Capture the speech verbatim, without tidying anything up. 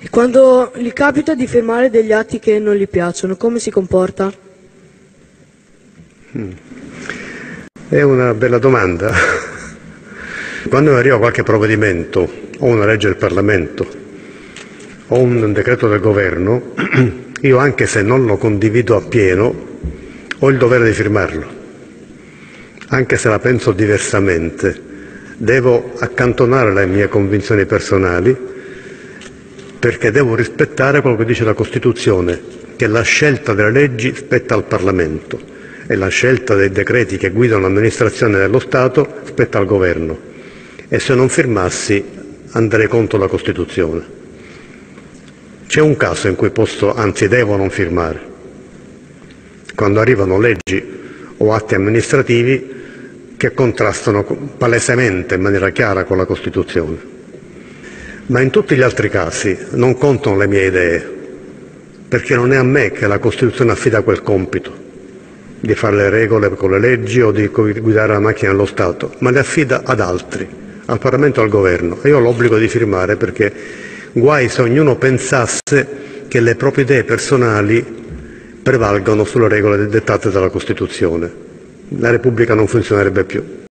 E quando gli capita di firmare degli atti che non gli piacciono, come si comporta? È una bella domanda. Quando mi arriva qualche provvedimento, o una legge del Parlamento, o un decreto del governo, io, anche se non lo condivido appieno, ho il dovere di firmarlo. Anche se la penso diversamente, devo accantonare le mie convinzioni personali, perché devo rispettare quello che dice la Costituzione, che la scelta delle leggi spetta al Parlamento e la scelta dei decreti che guidano l'amministrazione dello Stato spetta al governo. E se non firmassi andrei contro la Costituzione. C'è un caso in cui posso, anzi devo non firmare, quando arrivano leggi o atti amministrativi che contrastano palesemente, in maniera chiara, con la Costituzione. Ma in tutti gli altri casi non contano le mie idee, perché non è a me che la Costituzione affida quel compito di fare le regole con le leggi o di guidare la macchina dello Stato, ma le affida ad altri, al Parlamento e al Governo. E io ho l'obbligo di firmare, perché guai se ognuno pensasse che le proprie idee personali prevalgono sulle regole dettate dalla Costituzione. La Repubblica non funzionerebbe più.